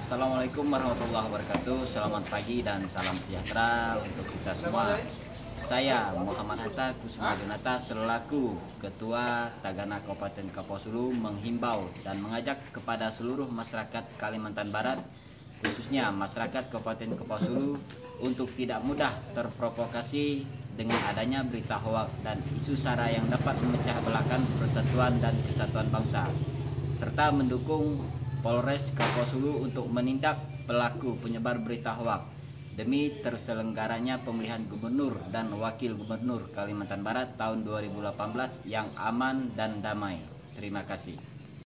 Assalamualaikum warahmatullahi wabarakatuh. Selamat pagi dan salam sejahtera untuk kita semua. Saya Muhammad Hatta Kusuma Jonata selaku Ketua Tagana Kabupaten Kapuas Hulu menghimbau dan mengajak kepada seluruh masyarakat Kalimantan Barat, khususnya masyarakat Kabupaten Kapuas Hulu, untuk tidak mudah terprovokasi dengan adanya berita hoak dan isu sara yang dapat memecah belahkan persatuan dan kesatuan bangsa, serta mendukung Polres Kapuas Hulu untuk menindak pelaku penyebar berita hoak demi terselenggaranya pemilihan gubernur dan wakil gubernur Kalimantan Barat tahun 2018 yang aman dan damai. Terima kasih.